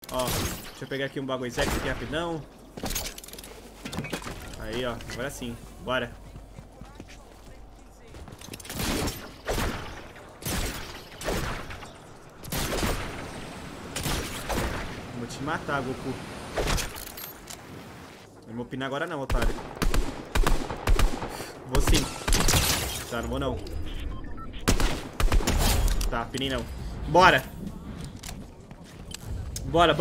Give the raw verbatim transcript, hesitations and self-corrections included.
Ó, deixa eu pegar aqui um bagulho aqui rapidão. Aí, ó, agora sim, bora. Vou te matar, Goku. Não vou pinar agora não, otário. Vou sim. Tá, não vou não. Tá, pinei não. Bora. Bora, bora.